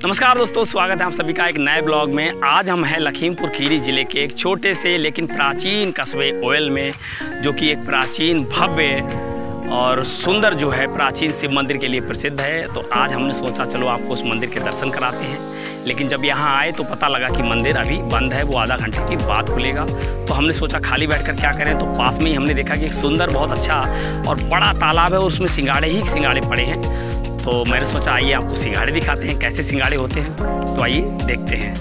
नमस्कार दोस्तों, स्वागत है आप सभी का एक नए ब्लॉग में। आज हम हैं लखीमपुर खीरी ज़िले के एक छोटे से लेकिन प्राचीन कस्बे ओयल में, जो कि एक प्राचीन भव्य और सुंदर जो है प्राचीन शिव मंदिर के लिए प्रसिद्ध है। तो आज हमने सोचा चलो आपको उस मंदिर के दर्शन कराते हैं, लेकिन जब यहाँ आए तो पता लगा कि मंदिर अभी बंद है, वो आधा घंटे के बाद खुलेगा। तो हमने सोचा खाली बैठकर क्या करें, तो पास में ही हमने देखा कि एक सुंदर बहुत अच्छा और बड़ा तालाब है और उसमें सिंगाड़े ही सिंगाड़े पड़े हैं। तो मैंने सोचा आइए आपको सिंगाड़े दिखाते हैं, कैसे सिंगाड़े होते हैं। तो आइए देखते हैं।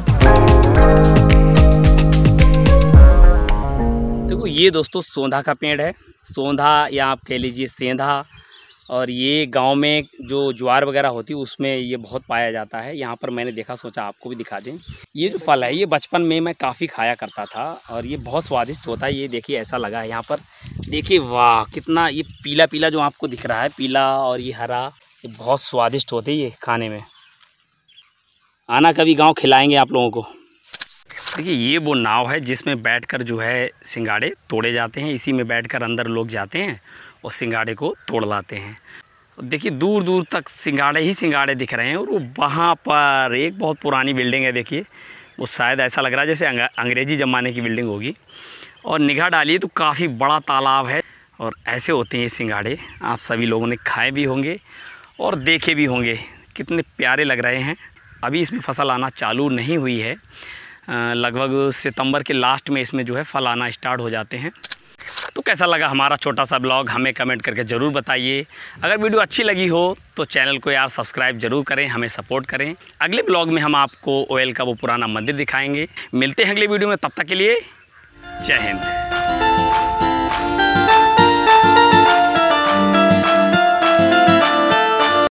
देखो ये दोस्तों सोंधा का पेड़ है, सोंधा या आप कह लीजिए सेंधा। और ये गांव में जो ज्वार वगैरह होती है उसमें ये बहुत पाया जाता है। यहाँ पर मैंने देखा, सोचा आपको भी दिखा दें। ये जो फल है ये बचपन में मैं काफ़ी खाया करता था और ये बहुत स्वादिष्ट होता है। ये देखिए ऐसा लगा है यहाँ पर, देखिए वाह कितना ये पीला पीला जो आपको दिख रहा है, पीला और ये हरा, ये बहुत स्वादिष्ट होते हैं ये खाने में। आना कभी गांव, खिलाएंगे आप लोगों को। देखिए ये वो नाव है जिसमें बैठकर जो है सिंगाड़े तोड़े जाते हैं। इसी में बैठकर अंदर लोग जाते हैं और सिंगाड़े को तोड़ लाते हैं। देखिए दूर दूर तक सिंगाड़े ही सिंगाड़े दिख रहे हैं। और वो वहाँ पर एक बहुत पुरानी बिल्डिंग है, देखिए वो शायद ऐसा लग रहा है जैसे अंग्रेज़ी ज़माने की बिल्डिंग होगी। और निगाह डालिए तो काफ़ी बड़ा तालाब है। और ऐसे होते हैं ये सिंगाड़े, आप सभी लोगों ने खाए भी होंगे और देखे भी होंगे, कितने प्यारे लग रहे हैं। अभी इसमें फसल आना चालू नहीं हुई है, लगभग सितंबर के लास्ट में इसमें जो है फल आना स्टार्ट हो जाते हैं। तो कैसा लगा हमारा छोटा सा ब्लॉग, हमें कमेंट करके ज़रूर बताइए। अगर वीडियो अच्छी लगी हो तो चैनल को यार सब्सक्राइब ज़रूर करें, हमें सपोर्ट करें। अगले ब्लॉग में हम आपको ओयल का वो पुराना मंदिर दिखाएंगे। मिलते हैं अगले वीडियो में, तब तक के लिए जय हिंद।